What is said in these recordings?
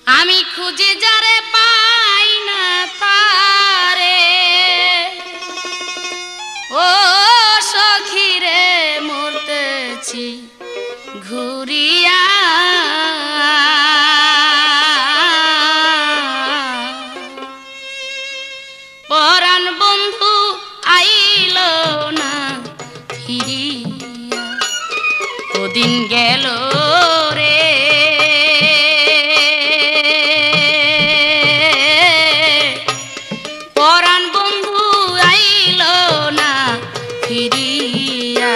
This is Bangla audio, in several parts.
আমি খুঁজে যারে পাই না তারে ও সখীরে মরতেছি ঘুরিয়া পরাণ বন্ধু আইল না ফিরিয়া ওদিন গেল রে পরাণ বন্ধু আইল না ফিরিয়া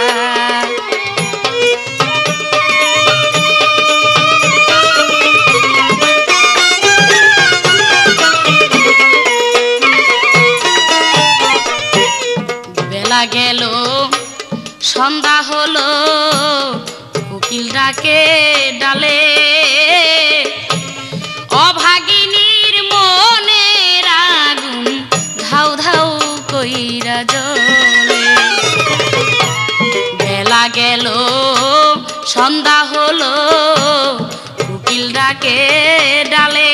বেলা গেল সন্ধ্যা হলো কোকিল ডাকে ডালে অভাগিনীর মনের আগুন ধাউ ধাউ কইরা জ্বলে বেলা গেল সন্ধ্যা হলো কোকিল ডাকে ডালে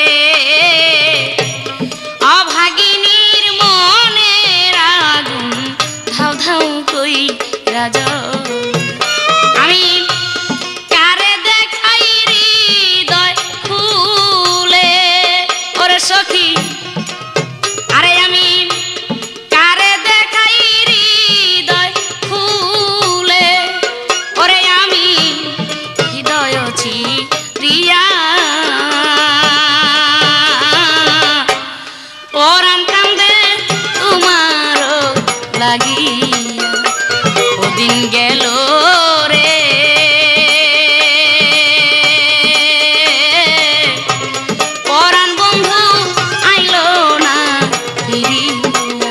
অভাগিনীর মনের আগুন ধাউ ধাউ কইরা জ্বলে আমি কারে দেখাই হৃদয় খুলে ওরে সখী আরে আমি কারে দেখাই হৃদয় খুলে ওরে আমি হৃদয় চিরিয়া পরাণ কান্দে তোমার লাগিয়া ওদিন গেল রে পরাণ বন্ধু আইল না ফিরিয়া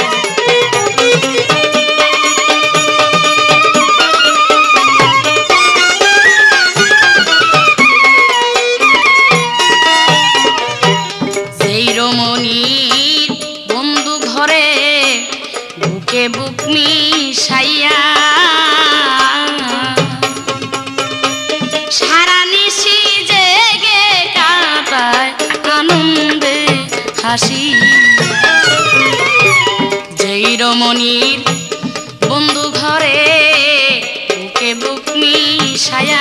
সেই রমণীর বন্ধু ঘরে বুকে বুক মিশাইয়া সারা নিশি জেগে কাটায় আনন্দে হাসি যেই রমণীর বন্ধু ঘরে বুকে বুক মিশাইয়া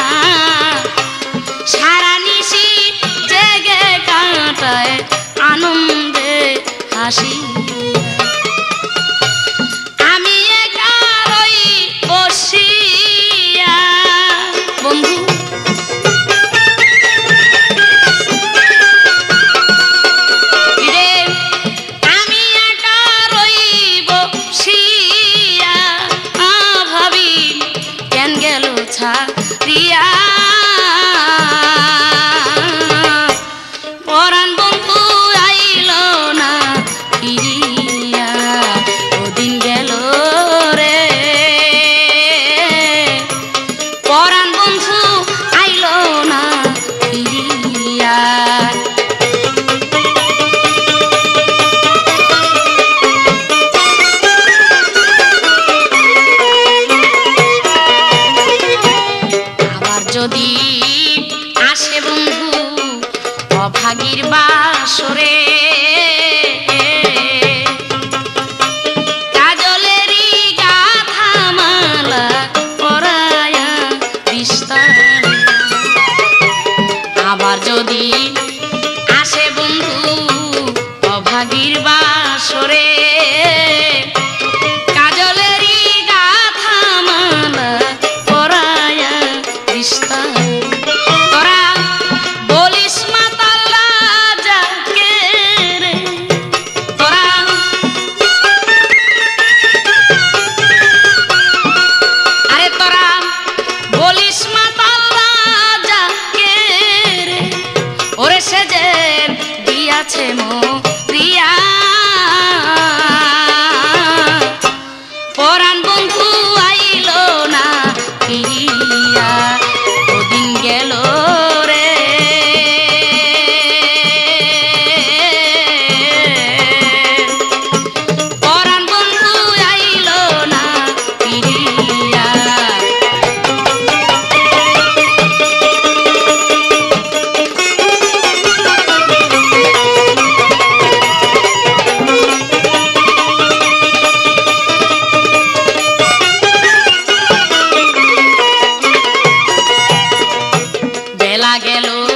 সারা নিশি জেগে কাটায় আনন্দে হাসি আমি একারই বসিয়া বন্ধু রে আমি একারই বসিয়া ভাবি কেন গেল ছাড়িয়া পরাণ বন্ধু আইল না ফিরিয়া ওদিন গেল রে পরাণ বন্ধু আইল না ফিরিয়া আবার যদি আসে বন্ধু অভাগীর বাসরে কাজলেরই গাথা মালা পরায়া বিস্তারে আবার যদি আসে বন্ধু অভাগীর বাসরে কাজলেরই গাথা মালা পরায়া বিস্তারে তোরা বলিস মাতাল রাজাকে রে তোরা আরে তোরা বলিস মাতাল রাজাকে রে ওরে সে যে দিয়াছে মরিয়া বেলা গেল